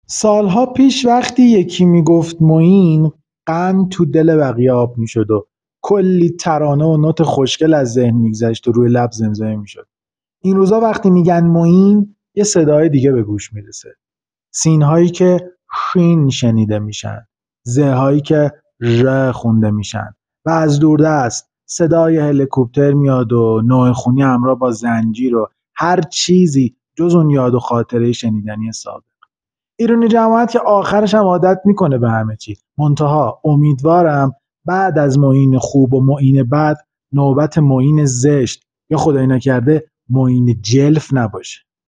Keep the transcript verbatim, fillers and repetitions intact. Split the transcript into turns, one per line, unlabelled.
سالها پیش وقتی یکی میگفت معین، قند تو دل بقیه آب میشد و کلی ترانه و نوت خوشگل از ذهن میگذشت و روی لب زمزمه میشد. این روزا وقتی میگن معین، یه صدای دیگه به گوش میرسه. سینهایی که شین شنیده میشن، زهایی که ژ خونده میشن و از دوردست صدای هلیکوپتر میاد و نوع خونی همراه با زنجیر و هر چیزی جز اون یاد و خاطره شنیدنی سابق. ایرانی جماعت که آخرش هم عادت میکنه به همه چی. منتها امیدوارم بعد از معین خوب و معین بد نوبت معین زشت یا خدای نکرده معین جلف نباشه.